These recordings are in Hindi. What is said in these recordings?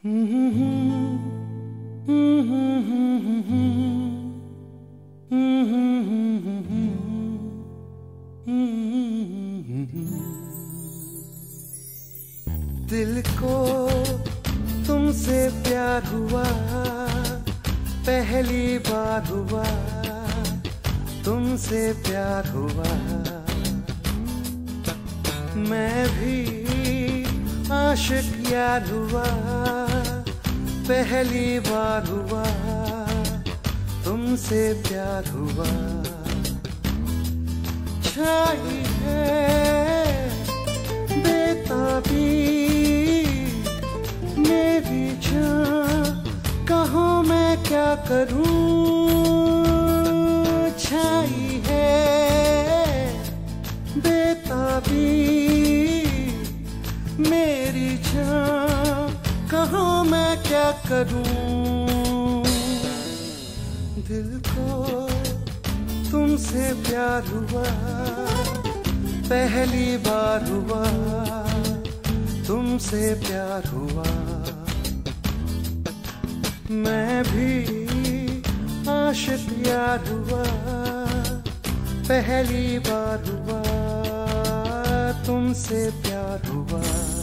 दिल को तुमसे प्यार हुआ, पहली बार हुआ, तुमसे प्यार हुआ। मैं भी आशिक यार हुआ, पहली बार हुआ, तुमसे प्यार हुआ। छाई है बेताबी मेरी जान, कहो मैं क्या करूं। छाई है बेताबी मेरी जान, कहो मैं क्या करूं। दिल को तुमसे प्यार हुआ, पहली बार हुआ, तुमसे प्यार हुआ। मैं भी आशिक यार हुआ, पहली बार हुआ, तुमसे प्यार हुआ।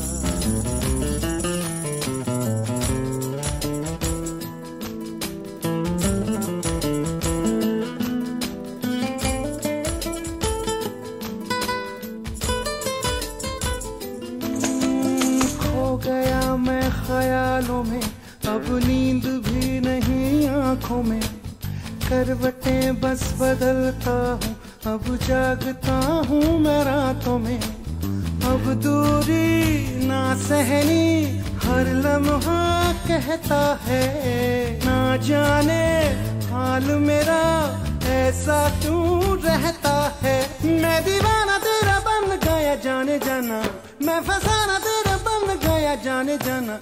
गया मैं ख्यालों में, अब नींद भी नहीं आंखों में। करवटें बस बदलता हूँ, अब जागता हूँ मैं रातों में। अब दूरी ना सहनी, हर लम्हा कहता है, ना जाने हाल मेरा ऐसा क्यों रहता है। मैं दीवाना तेरा बन गया जाने जाना, मैं फसाना तेरा बन गया जाने जाना।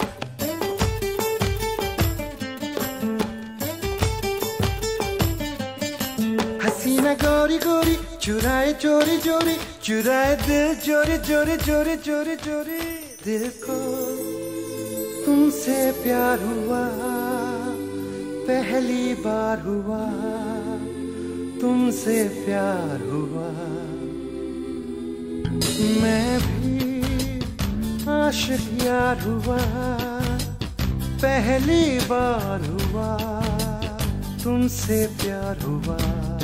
हसीना गोरी गोरी चुराए चोरी चोरी, चुराए दिल चोरी चोरी चोरी चोरी चोरी। दिल को तुमसे प्यार हुआ, पहली बार हुआ, तुमसे प्यार हुआ। मैं भी आशिक यार हुआ, पहली बार हुआ, तुमसे प्यार हुआ।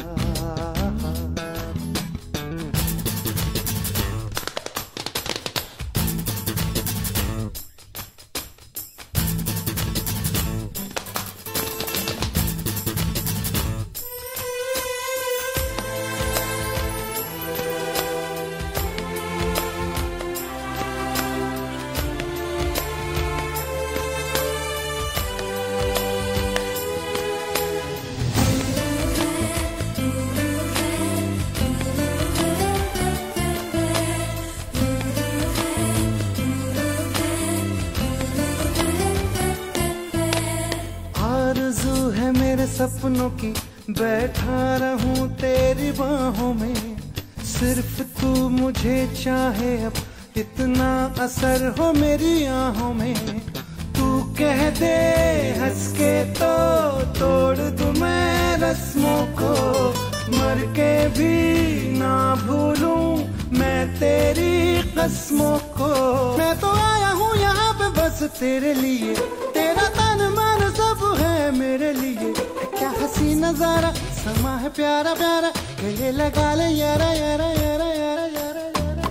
आरज़ू है मेरे सपनों की, बैठा रहूं तेरी बाहों में। सिर्फ तू मुझे चाहे, अब इतना असर हो मेरी आहों में। तू कह दे हंस के तो तोड़ दूं मैं रस्मों को, मर के भी ना भूलूं मैं तेरी कसमों को। मैं तो आया हूँ यहाँ पे बस तेरे लिए, तेरा तन मन सब है मेरे लिए। क्या हसी नजारा समा है प्यारा प्यारा, गले लगा ले यारा यारा यारा यारा यारा यारा।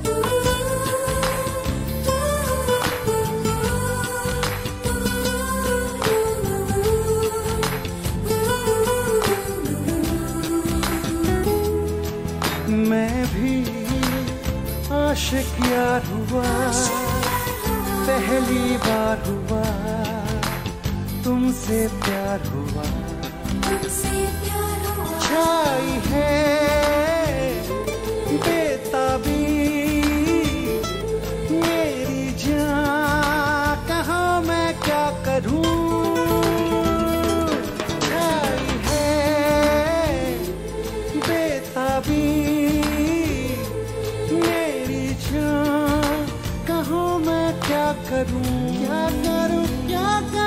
मैं भी आशिक यार हुआ, पहली बार हुआ, तुमसे प्यार हुआ। छाई है बेताबी मेरी जान, कहो मैं क्या करूं। छाई है बेताबी मेरी जान, कहो मैं क्या करूं, क्या करूं, क्या करूं।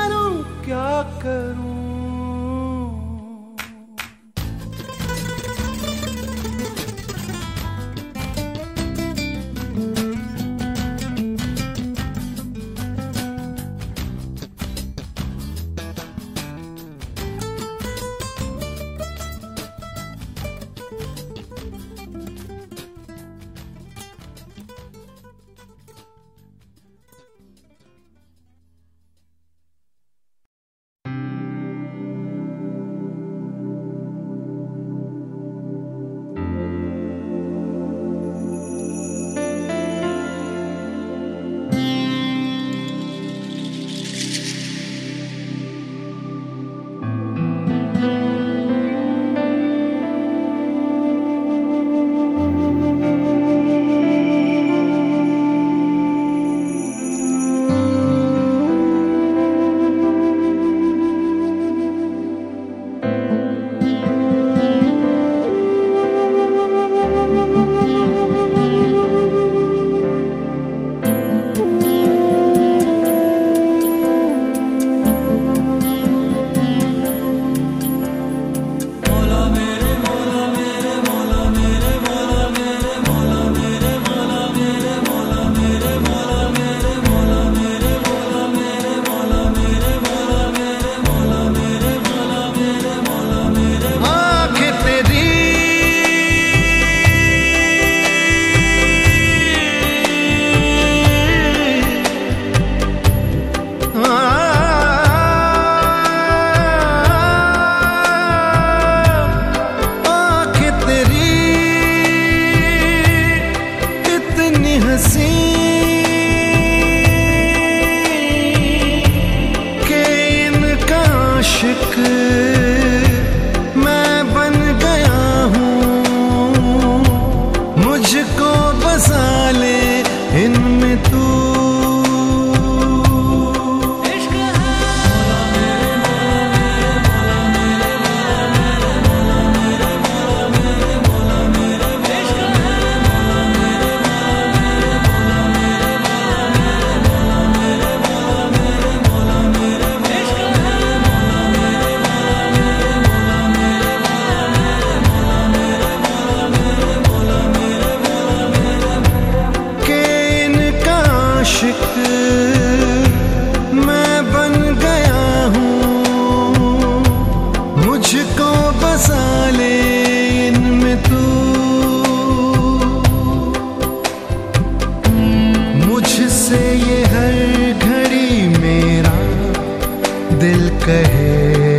कहे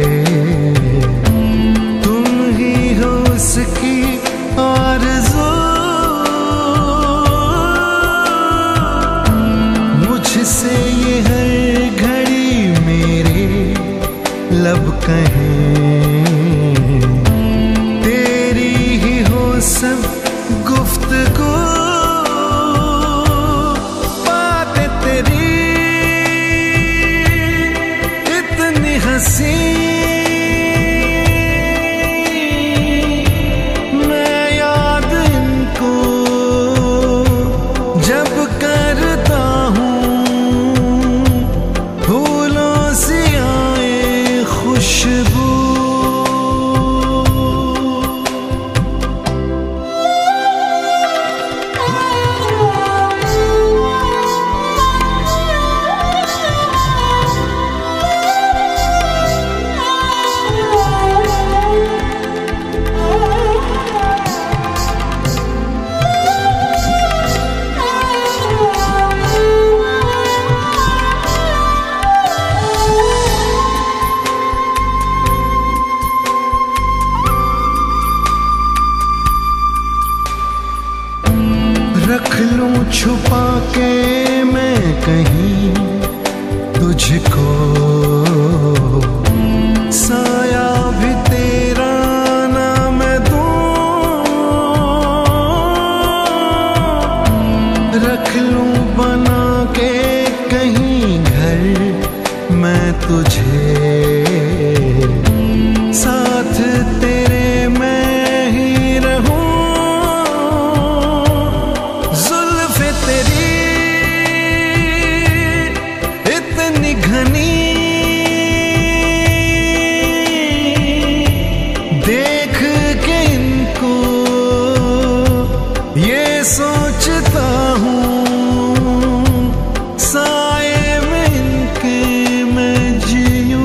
तुम ही हो उसकी आरज़ू, मुझसे ये हर घड़ी मेरे लब कहें, तेरी ही हो सब गुफ्तगू, बातें तेरी इतनी हंसी, मैं याद इनको जब करता हूँ, फूलों सी आए खुशबू। रख लूं छुपा के मैं कहीं तुझको, साया भी तेरा ना मैं दूं, रख लूं बना के कहीं घर मैं तुझे, साथ तेरे मैं ही रहूं, घनी देख के इनको ये सोचता हूँ, साए में इनके मैं जीऊं।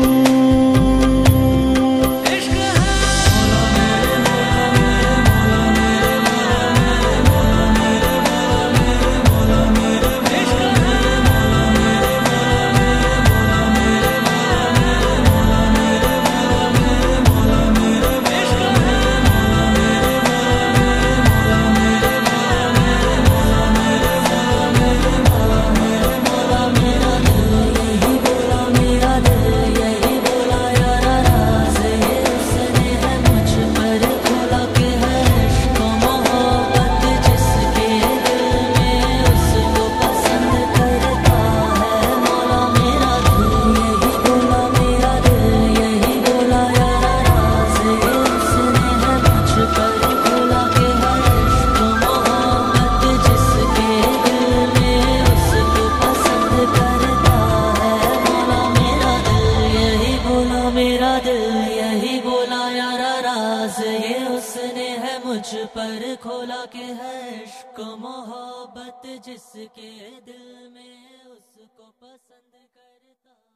मुझ पर खोला के है इश्क मोहब्बत जिसके दिल में उसको पसंद करता है।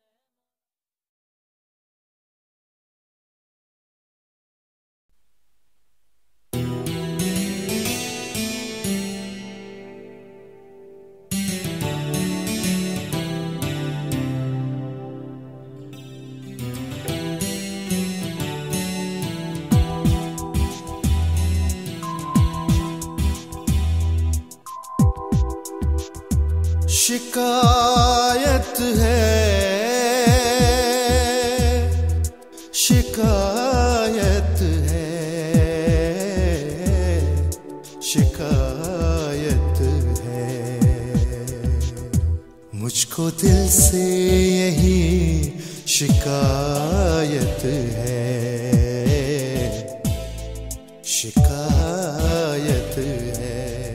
शिकायत है, शिकायत है, शिकायत है, मुझको दिल से यही शिकायत है, शिकायत है,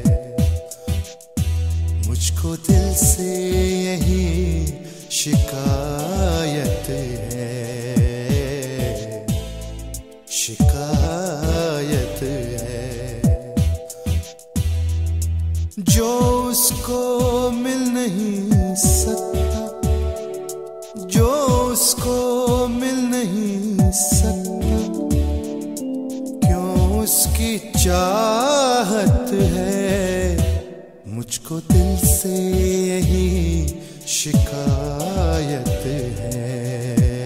मुझको दिल से यही शिकायत है, शिकायत है, जो उसको मिल नहीं सकता, जो उसको मिल नहीं सकता, क्यों उसकी चाहत है, मुझको दिल से यही शिकायत है।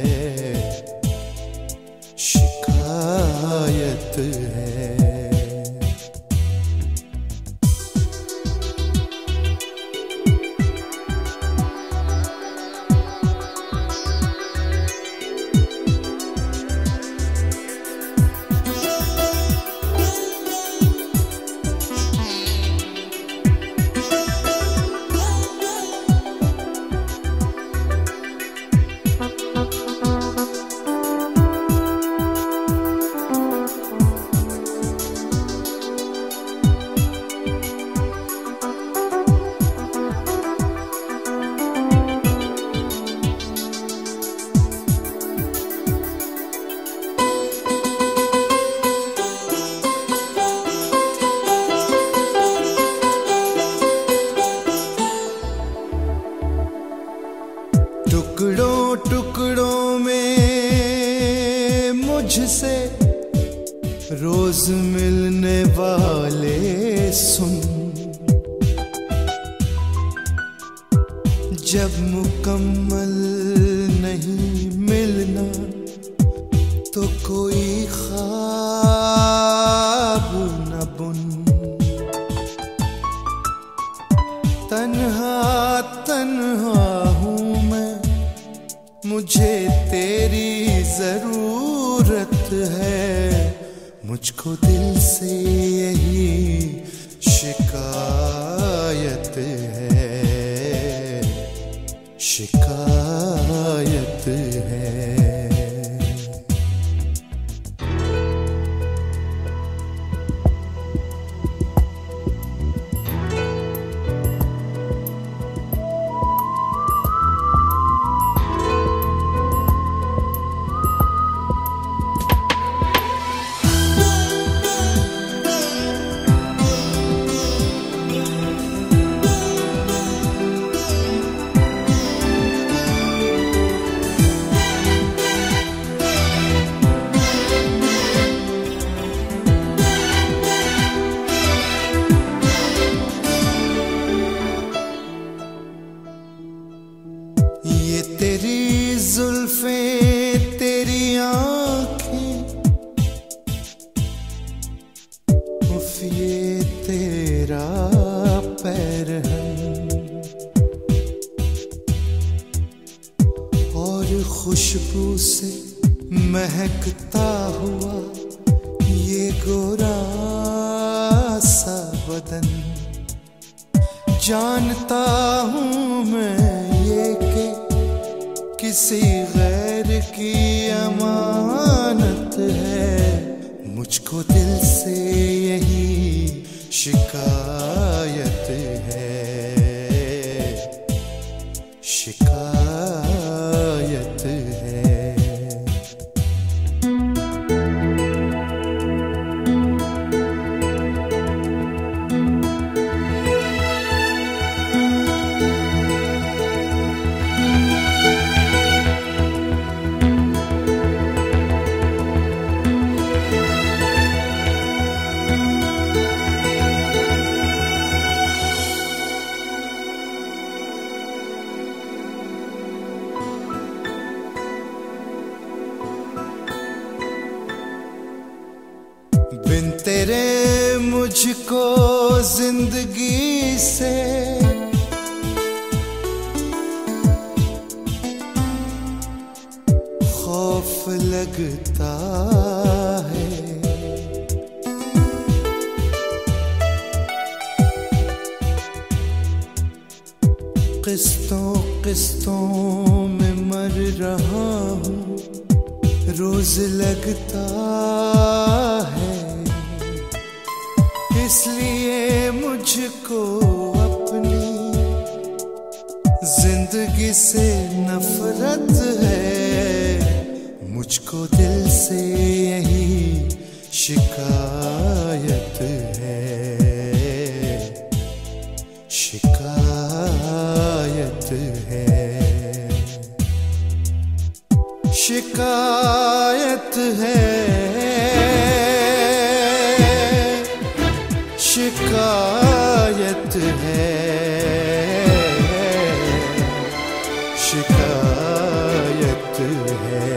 टुकड़ों टुकड़ों में मुझसे रोज मिलने वाले सुन, जब मुकम्मल नहीं मिलना तो कोई ख्वाब न बुन। तन्हा तन्हा हूँ मैं, मुझे तेरी जरूरत है, मुझको दिल से यही शिकायत है, शिकायत है। ये तेरी जुल्फें तेरी आंखें, उफ ये तेरा पैरहन, और खुशबू से महकता हुआ ये गोरा सा बदन। जानता हूँ मैं ये कि किसी गैर की अमानत है, मुझको दिल से यही शिकायत है, शिकायत है। बिन तेरे मुझको जिंदगी से खौफ लगता है, किस्तों किस्तों में मर रहा हूँ, रोज लगता है, इसलिए मुझको अपनी जिंदगी से नफरत है, मुझको दिल से यही शिकायत है, शिकायत है, शिकायत है, शिकायत है, शिकायत है।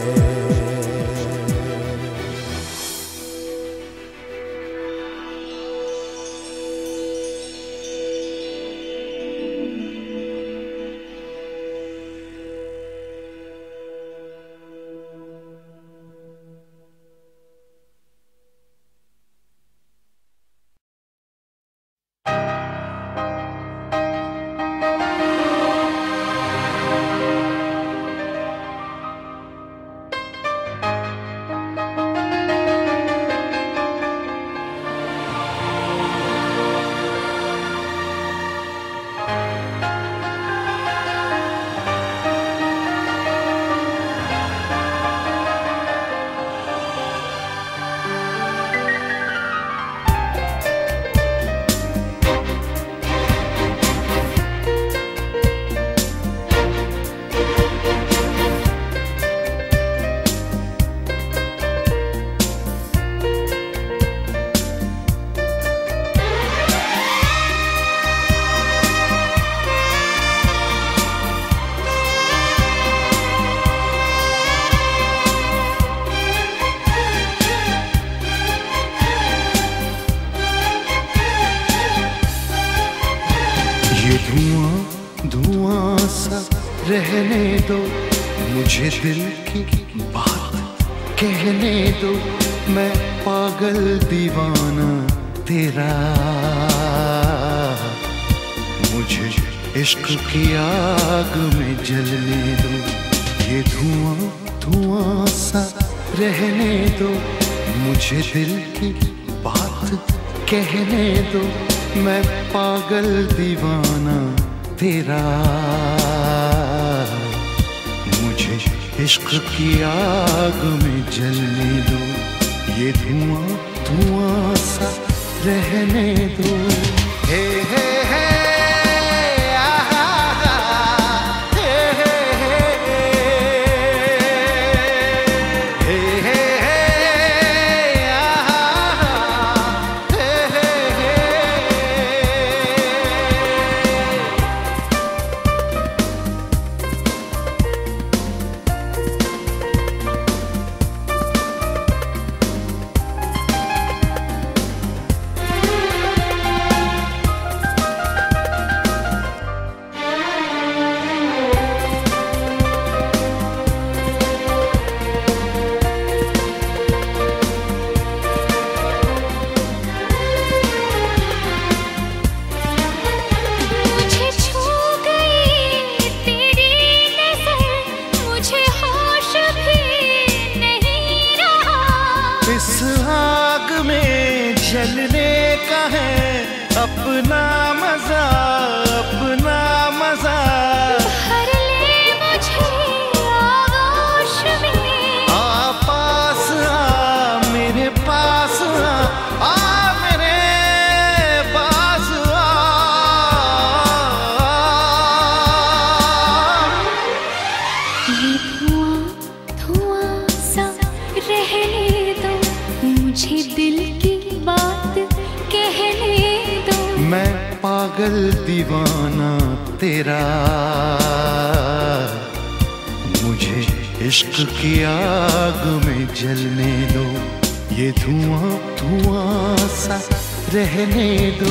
रहने दो, मुझे दिल की बात कहने दो, मैं पागल दीवाना तेरा। मुझे इश्क की आग में जलने दो, ये धुआं धुआं सा रहने दो, मुझे दिल की बात कहने दो, मैं पागल दीवाना तेरा। मुझे इश्क की आग में जलने दो, ये धुआं धुआं सा रहने दो। हे हे हे इस आग में जलने का है अपना मजा, अपना मजा। भर ले मुझे आगोश में, आ पास आ मेरे पास आ मेरे पास आ। ये धुआं धुआं सा रहने दो, मुझे दिल की बात कहने दो, मैं पागल दीवाना तेरा। मुझे इश्क की आग में जलने दो, ये धुआं धुआं सा रहने दो।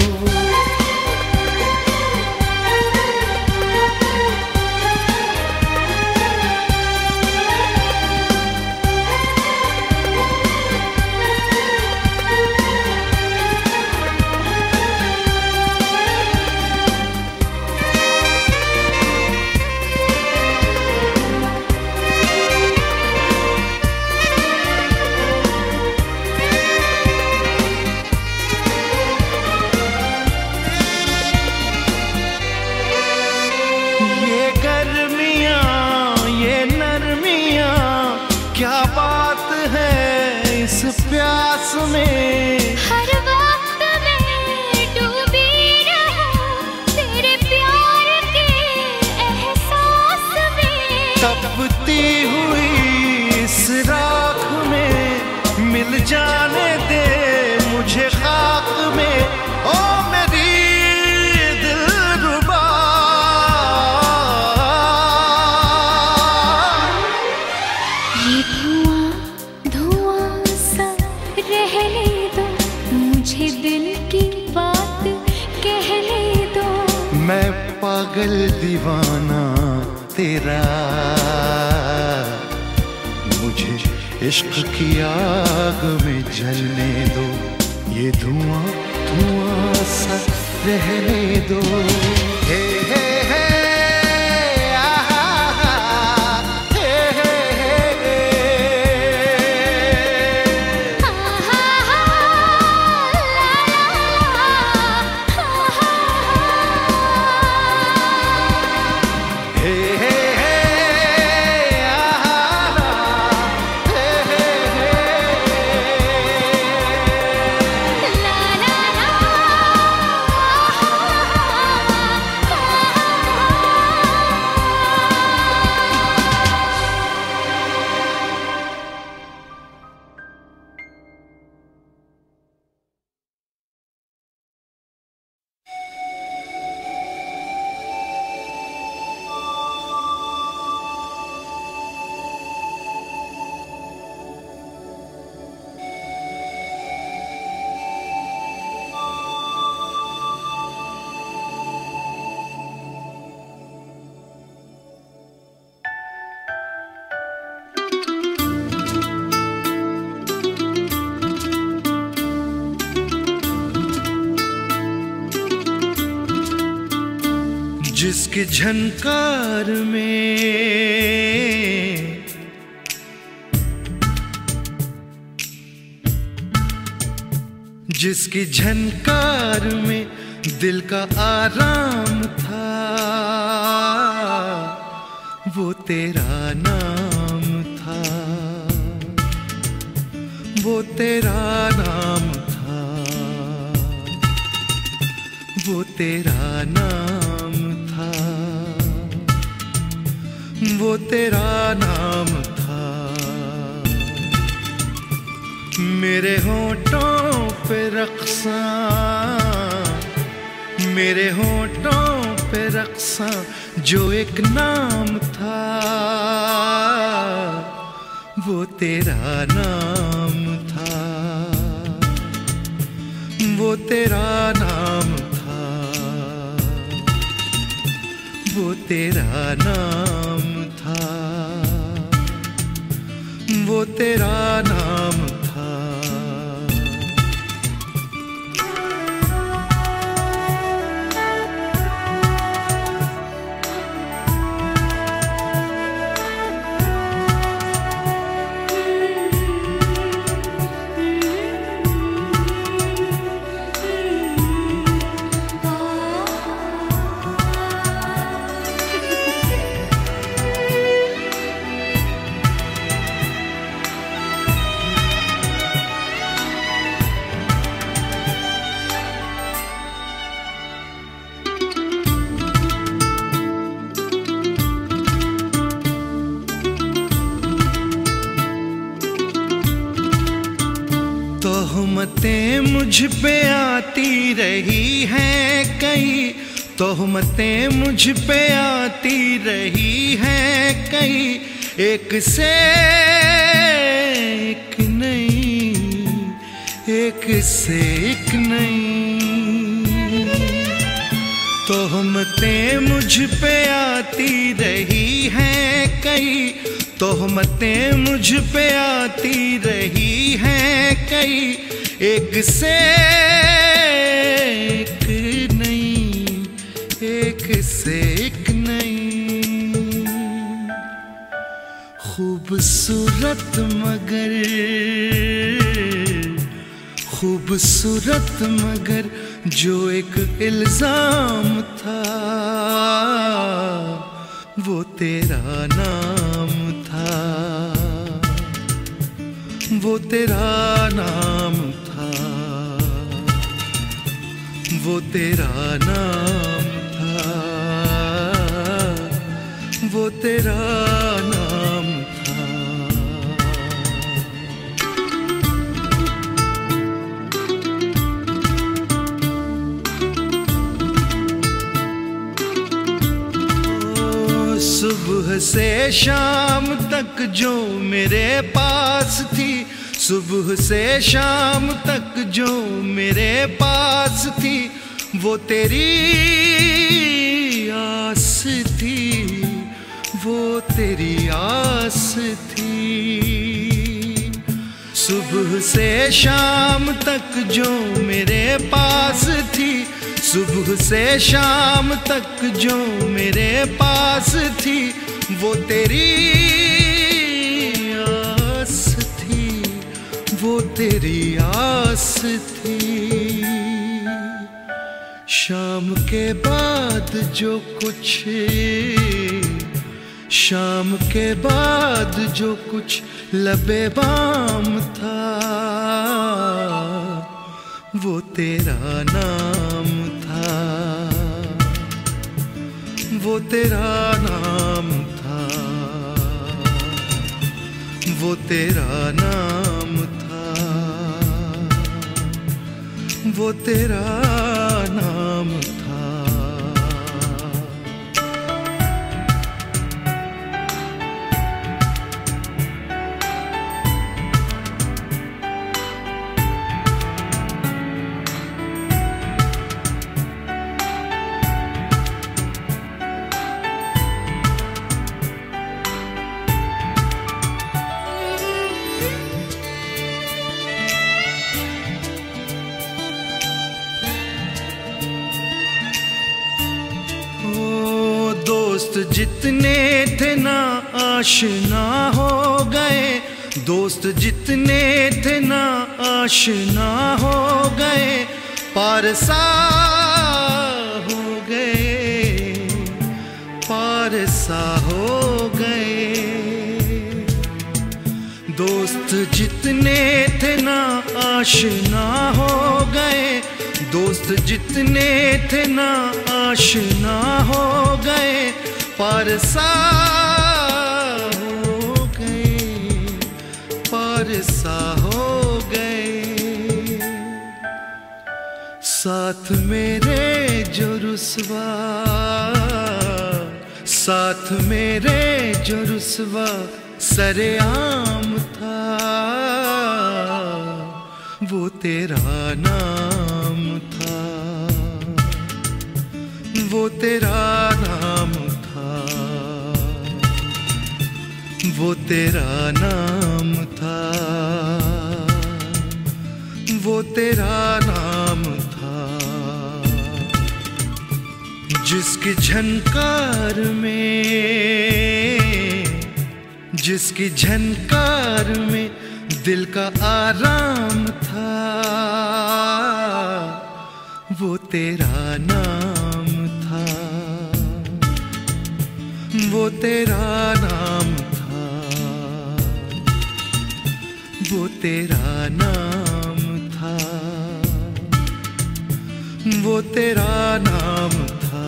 क्या बात है इस प्यास में, हर वक्त मैं डूबी रहूं तेरे प्यार के एहसास में। तपती हुई इस राख में मिल जाने दे मुझे खाक में, ओ मेरी दिलरुबा। ये धुआं धुआं सा रहने दो, मुझे दिल की बात कहने दो, मैं पागल दीवाना तेरा। मुझे इश्क की आग में जलने दो, ये धुआं धुआं सा रहने दो। हे हे हे जिसकी झनकार में, जिसकी झनकार में दिल का आराम था, वो तेरा नाम था, वो तेरा नाम था, वो तेरा नाम था, वो तेरा नाम था। मेरे होठों पे रक्सा, मेरे होठों पे रक्सा जो एक नाम था, वो तेरा नाम था, वो तेरा नाम था, वो तेरा नाम था, वो तेरा नाम था। तोहमतें मुझ पे आती रही हैं कई, तोहमतें मुझ पे आती रही हैं कई, एक से एक नहीं, एक से एक नहीं। तोहमतें मुझ पे आती रही हैं कई, तोहमतें मुझ पे आती रही हैं कई, एक से एक नहीं, एक से एक नहीं। खूबसूरत मगर, खूबसूरत मगर जो एक इल्जाम था, वो तेरा नाम था, वो तेरा नाम था, वो तेरा नाम था, वो तेरा नाम था। सुबह से शाम तक जो मेरे पास थी, सुबह से शाम तक जो मेरे पास थी, वो तेरी आस थी, वो तेरी आस थी। सुबह से शाम तक जो मेरे पास थी, सुबह से शाम तक जो मेरे पास थी, वो तेरी आस थी, वो तेरी आस थी। शाम के बाद जो कुछ, शाम के बाद जो कुछ लबे बाम था, वो तेरा नाम था, वो तेरा नाम था, वो तेरा नाम था, वो तेरा नाम था। जितने थे ना आशना हो गए, दोस्त जितने थे ना आशना हो गए, पारसा हो गए, पारसा हो गए। दोस्त जितने थे ना आशना हो गए, दोस्त जितने थे ना आशना हो गए, पारसा हो गए, पारसा हो गए। साथ मेरे जो रुसवा, साथ मेरे जो रुसवा सरेआम था, वो तेरा नाम था, वो तेरा नाम था, वो तेरा नाम था, वो तेरा नाम था। जिसकी झनकार में, जिसकी झनकार में दिल का आराम था, वो तेरा नाम था, वो तेरा नाम था, वो तेरा नाम था, वो तेरा नाम था।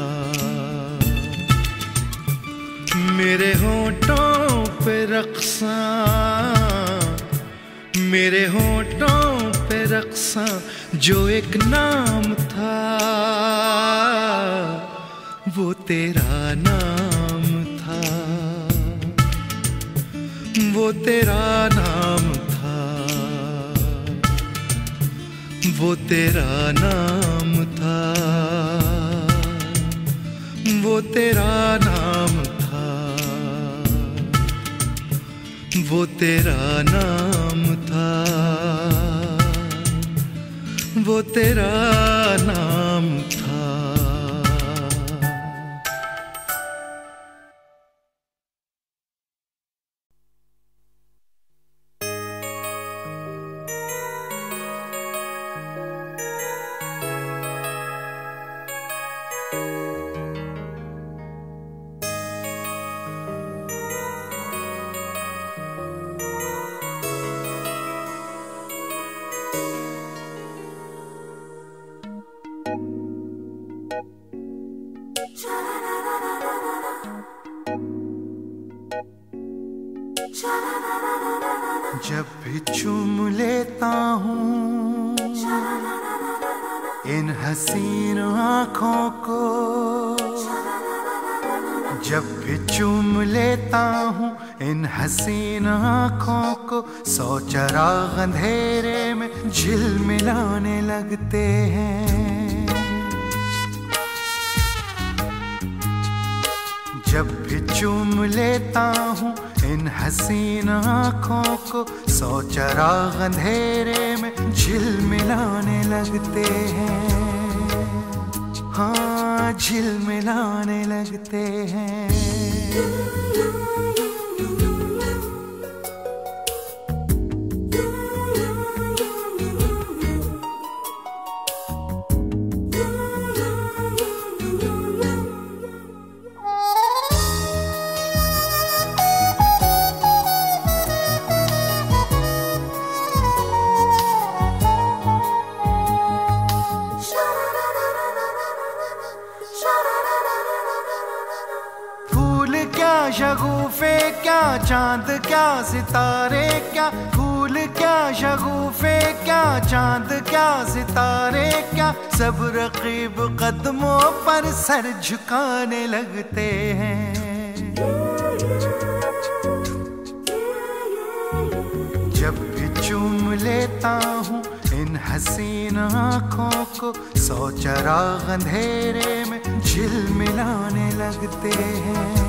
मेरे होठों पे रक्सा, मेरे होठों पे रक्सा जो एक नाम था, वो तेरा नाम था, वो तेरा नाम था, वो तेरा नाम था, वो तेरा नाम था, वो तेरा नाम था, वो तेरा नाम था। जब भी चूम लेता हूँ इन हसीन आँखों को, जब भी चूम लेता हूँ इन हसीन आँखों को, सौ चराग अंधेरे में झिलमिलाने लगते हैं। जब भी चूम लेता हूँ इन हसीन आँखों को, सौ चराग अंधेरे में झिलमिलाने लगते हैं। हाँ, झिलमिलाने लगते हैं। शगुफे क्या, चांद क्या, सितारे क्या, फूल क्या, शगुफे क्या, चांद क्या, सितारे क्या, सब रकीब कदमों पर सर झुकाने लगते हैं। जब भी चूम लेता हूँ इन हसीन आँखों को, सौ चराग अंधेरे में झिलमिलाने लगते हैं।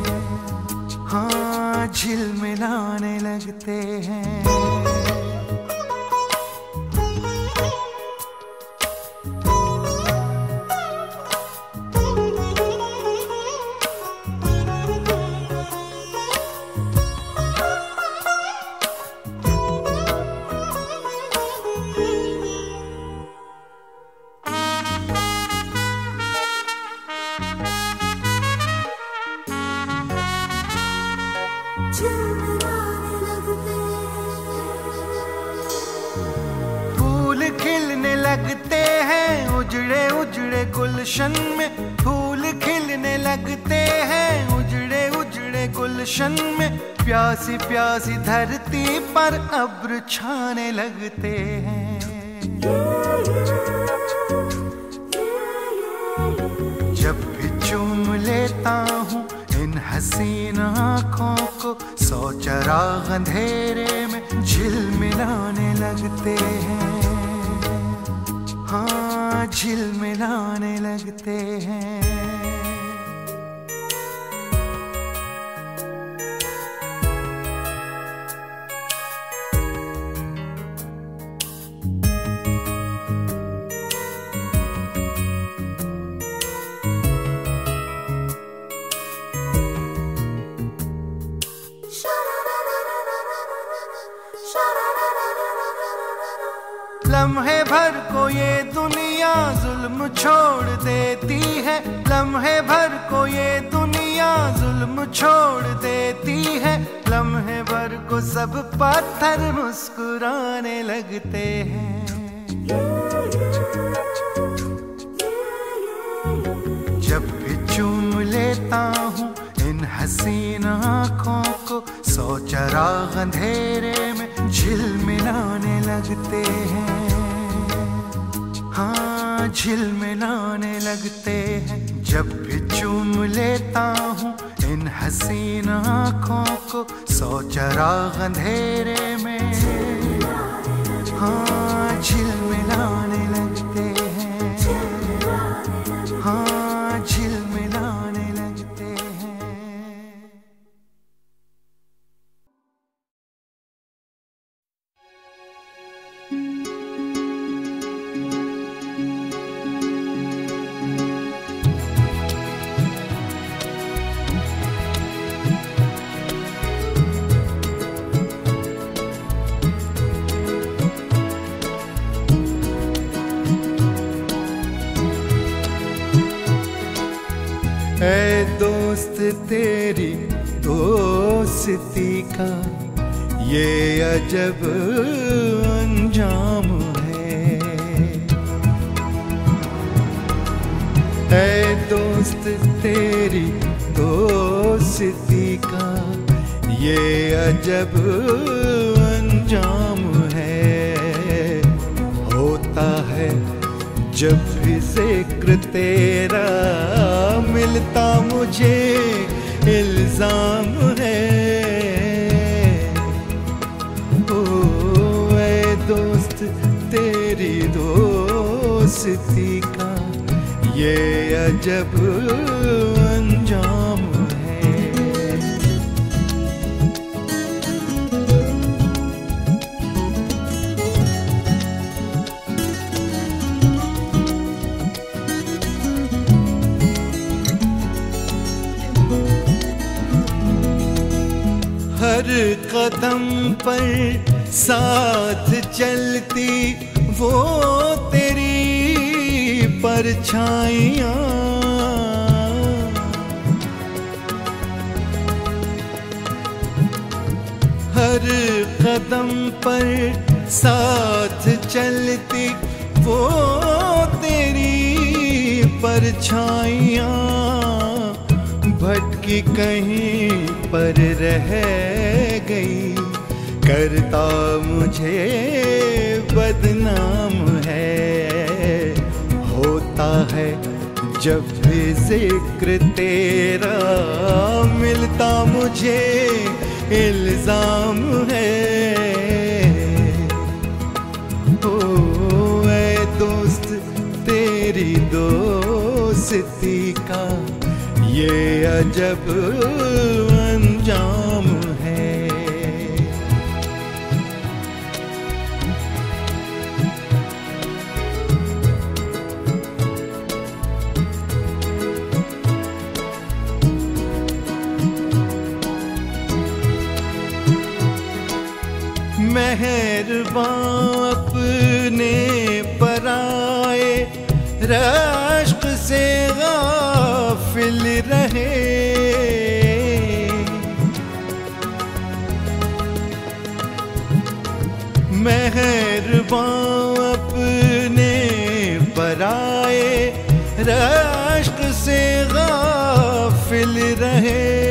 हाँ, झिलमिलाने लगते हैं। फूल खिलने लगते हैं उजड़े उजड़े गुलशन में, फूल खिलने लगते हैं उजड़े उजड़े गुलशन में, प्यासी प्यासी धरती पर अब्र छाने लगते हैं। जब भी चूम लेता हूँ इन हसीन आँखों को, सौ चराग अंधेरे में झिलमिलाने लगते हैं, हाँ झिलमिलाने लगते हैं। लम्हे भर को ये दुनिया जुल्म छोड़ देती है, लम्हे भर को ये दुनिया जुल्म छोड़ देती है, लम्हे भर को सब पत्थर मुस्कुराने लगते हैं। जब भी चूम लेता हूँ इन हसीन आँखों को, सौ चराग अंधेरे में झिलमिलाने लगते हैं, हाँ झिलमिलाने लगते हैं। जब भी चूम लेता हूँ इन हसीन आँखों को, सौ चराग अंधेरे में हाँ झिलमिलाने लगते हैं, हाँ झिलमिलाने लगते हैं। ऐ दोस्त तेरी दोस्ती का ये अजब अंजाम है, ऐ दोस्त तेरी दोस्ती का ये अजब अंजाम है। होता है जब भी जिक्र तेरा मिलता मुझे इल्जाम है। ओ ऐ दोस्त तेरी दोस्ती का ये अजब अंजाम है। हर कदम पर साथ चलती वो तेरी परछाइयाँ, हर कदम पर साथ चलती वो तेरी परछाइयाँ, भटकी कहीं पर रह गई करता मुझे बदनाम है। होता है जब भी जिक्र तेरा मिलता मुझे इल्जाम है। ओ ऐ दोस्त तेरी दोस्ती का ये अजब अंजाम है। मेहरबान अपने पराए रश्क से गाफिल रहे, मेहरबान अपने पराए रश्क से गाफिल रहे,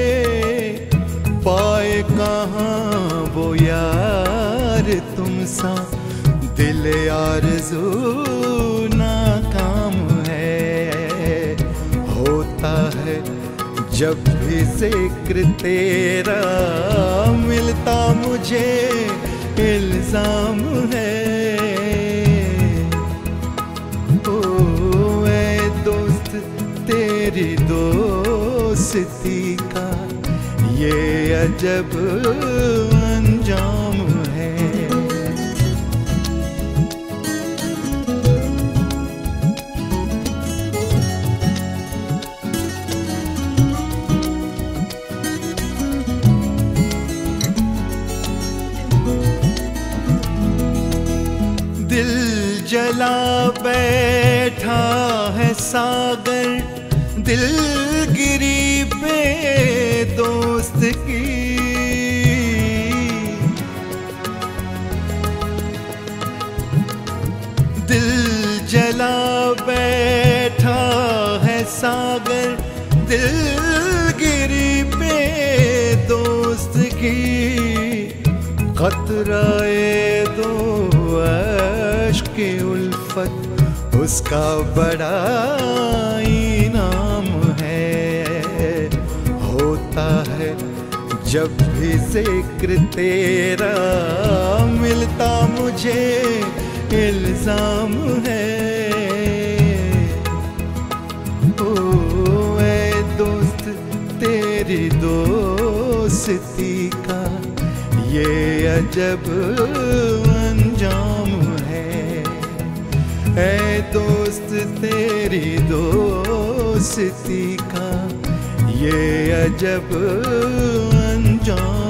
पाए कहाँ वो यार तुम सा, दिल आरज़ू नाकाम है। होता है जब भी जिक्र तेरा, मिलता मुझे इल्जाम है। ओ ऐ दोस्त तेरी दोस्ती का ये अजब अंजाम है। दिल जला बैठा है सागर, दिलगिरी पे दोस्त की। दिल जला बैठा है सागर, दिलगिरी पे दोस्त की। खतराए दो अश्क-ए उल्फत उसका बड़ा इनाम है। होता है जब भी जिक्र तेरा, मिलता मुझे इल्जाम है। ओ ऐ दोस्त तेरी दोस्ती का ये अजब अंजाम है। ऐ दोस्त तेरी दोस्ती का ये अजब अंजाम